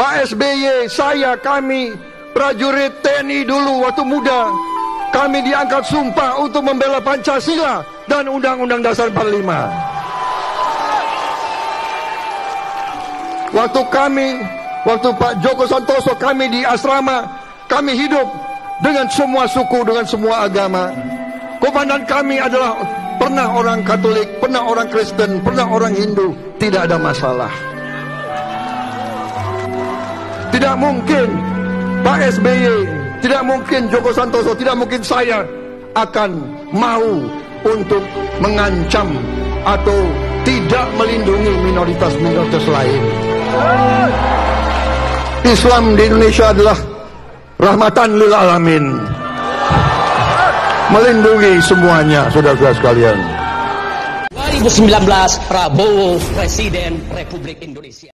Pak SBY, saya, kami prajurit TNI dulu waktu muda, kami diangkat sumpah untuk membela Pancasila dan Undang-Undang Dasar 45. Waktu Pak Joko Santoso kami di asrama, kami hidup dengan semua suku, dengan semua agama. Komandan kami adalah pernah orang Katolik, pernah orang Kristen, pernah orang Hindu, tidak ada masalah. Tidak mungkin Pak SBY, tidak mungkin Joko Santoso, tidak mungkin saya akan mau untuk mengancam atau tidak melindungi minoritas-minoritas lain. Islam di Indonesia adalah rahmatan lil alamin, melindungi semuanya, saudara-saudara sekalian. 2019 Prabowo Presiden Republik Indonesia.